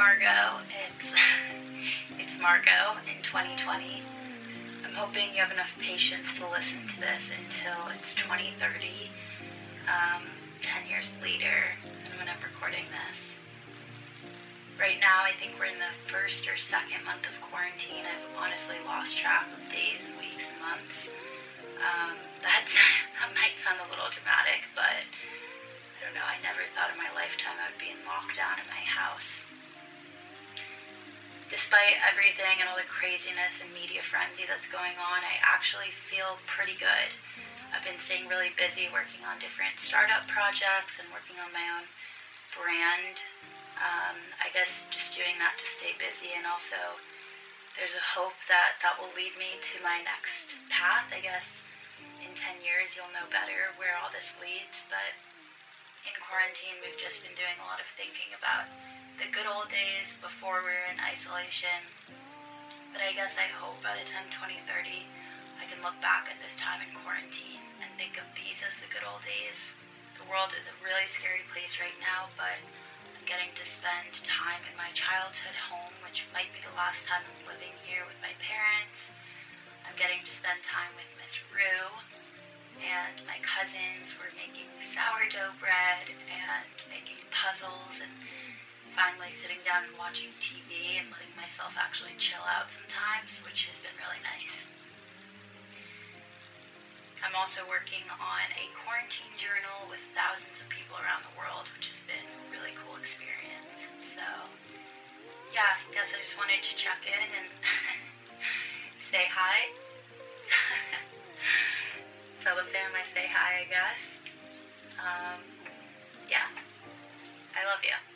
Margot. It's Margot in 2020. I'm hoping you have enough patience to listen to this until it's 2030, 10 years later, when I'm recording this. Right now, I think we're in the first or second month of quarantine. I've honestly lost track of days and weeks and months. That might sound a little dramatic, but I don't know, I never thought in my lifetime I would be in lockdown in my house. Despite everything and all the craziness and media frenzy that's going on, I actually feel pretty good. I've been staying really busy working on different startup projects and working on my own brand. I guess just doing that to stay busy, and also there's a hope that that will lead me to my next path. I guess in 10 years you'll know better where all this leads, but in quarantine we've just been doing a lot of thinking about the good old days before we were in isolation. But I guess I hope by the time 2030 I can look back at this time in quarantine and think of these as the good old days. The world is a really scary place right now, but I'm getting to spend time in my childhood home, which might be the last time I'm living here with my parents. I'm getting to spend time with Miss Rue, and my cousins were making sourdough bread and making puzzles, and finally sitting down and watching TV and letting myself actually chill out sometimes, which has been really nice. I'm also working on a quarantine journal with thousands of people around the world, which has been a really cool experience. So, yeah, I guess I just wanted to check in and say hi. Tell the fam I say hi, I guess. Yeah, I love you.